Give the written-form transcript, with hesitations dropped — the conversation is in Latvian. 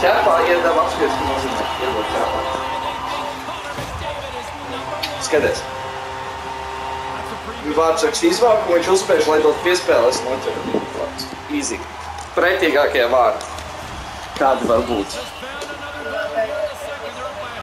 Ķepā iedeva apskaties, ko nozīmē. Iedod ķepā. Skaties. Vārdsargs izvāk, un viņš uzspēš, lai dot piespēles noķer. Easy. Pretīgākie vārdi. Kādi var būt?